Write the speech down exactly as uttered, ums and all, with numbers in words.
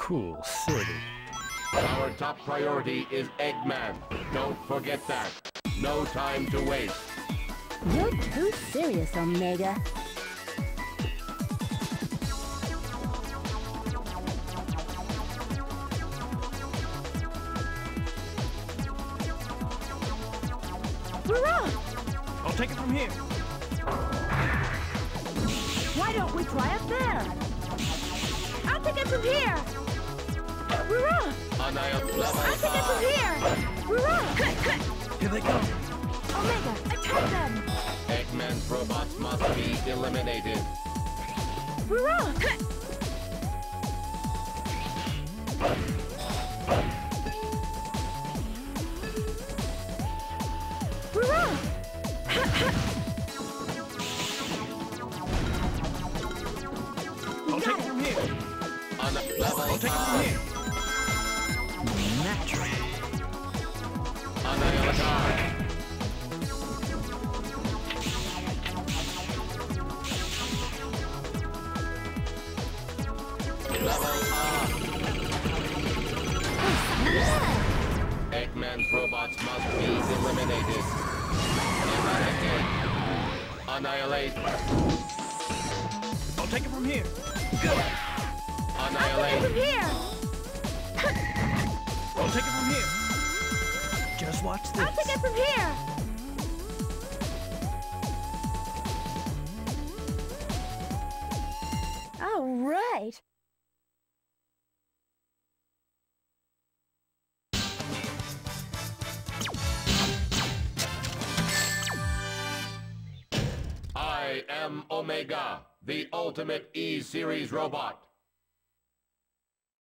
cool city. Our top priority is Eggman. Don't forget that. No time to waste. You're too serious, Omega. Hurrah! I'll take it from here. Why don't we try up there? I'll take it from here! Hurrah! I'll take it from here! Hurrah! Here they come. Omega, attack them! Eggman's robots must be eliminated. Hurrah! Hurrah! I'll take it from here. On the level I'll take it from here. Natural. Annihilation. Level up. Eggman's robots must be eliminated. Eradicate. Annihilate. I'll take it from here. I'll take it Annihilate. from here! I'll take it from here. Just watch this. I'll take it from here! All right! I am Omega, the ultimate E-Series robot.